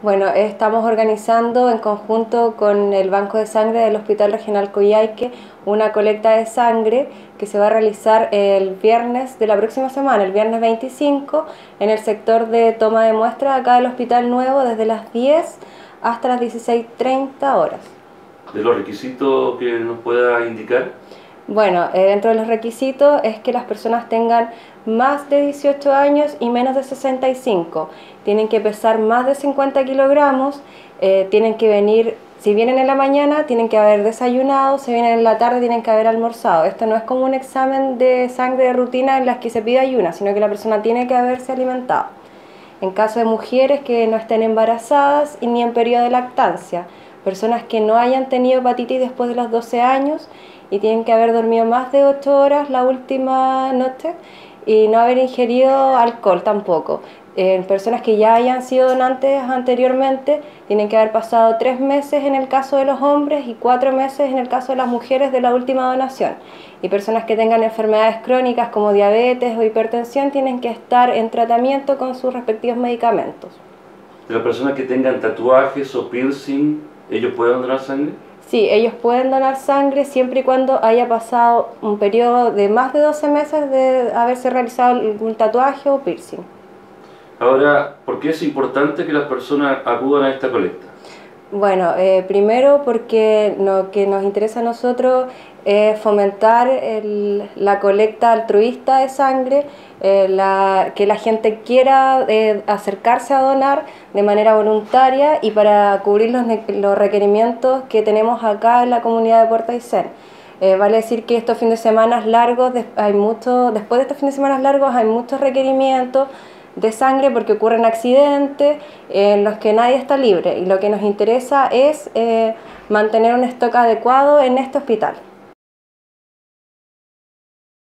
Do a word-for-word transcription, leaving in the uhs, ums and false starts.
Bueno, estamos organizando en conjunto con el Banco de Sangre del Hospital Regional Coyhaique una colecta de sangre que se va a realizar el viernes de la próxima semana, el viernes veinticinco, en el sector de toma de muestras acá del Hospital Nuevo desde las diez hasta las dieciséis treinta horas. ¿De los requisitos que nos pueda indicar? Bueno, eh, dentro de los requisitos es que las personas tengan más de dieciocho años y menos de sesenta y cinco. Tienen que pesar más de cincuenta kilogramos, eh, tienen que venir, si vienen en la mañana, tienen que haber desayunado, si vienen en la tarde, tienen que haber almorzado. Esto no es como un examen de sangre de rutina en las que se pide ayuna, sino que la persona tiene que haberse alimentado. En caso de mujeres que no estén embarazadas y ni en periodo de lactancia, personas que no hayan tenido hepatitis después de los doce años y tienen que haber dormido más de ocho horas la última noche y no haber ingerido alcohol tampoco. En personas que ya hayan sido donantes anteriormente, tienen que haber pasado tres meses en el caso de los hombres y cuatro meses en el caso de las mujeres de la última donación. Y personas que tengan enfermedades crónicas como diabetes o hipertensión tienen que estar en tratamiento con sus respectivos medicamentos. ¿De las personas que tengan tatuajes o piercing, ellos pueden donar sangre? Sí, ellos pueden donar sangre siempre y cuando haya pasado un periodo de más de doce meses de haberse realizado algún tatuaje o piercing. Ahora, ¿por qué es importante que las personas acudan a esta colecta? Bueno, eh, primero porque lo que nos interesa a nosotros es fomentar el, la colecta altruista de sangre, eh, la, que la gente quiera eh, acercarse a donar de manera voluntaria y para cubrir los, los requerimientos que tenemos acá en la comunidad de Puerto Aysén. Eh, vale decir que estos fines de semana largos, hay mucho, después de estos fines de semana largos hay muchos requerimientos de sangre porque ocurren accidentes en los que nadie está libre y lo que nos interesa es eh, mantener un stock adecuado en este hospital.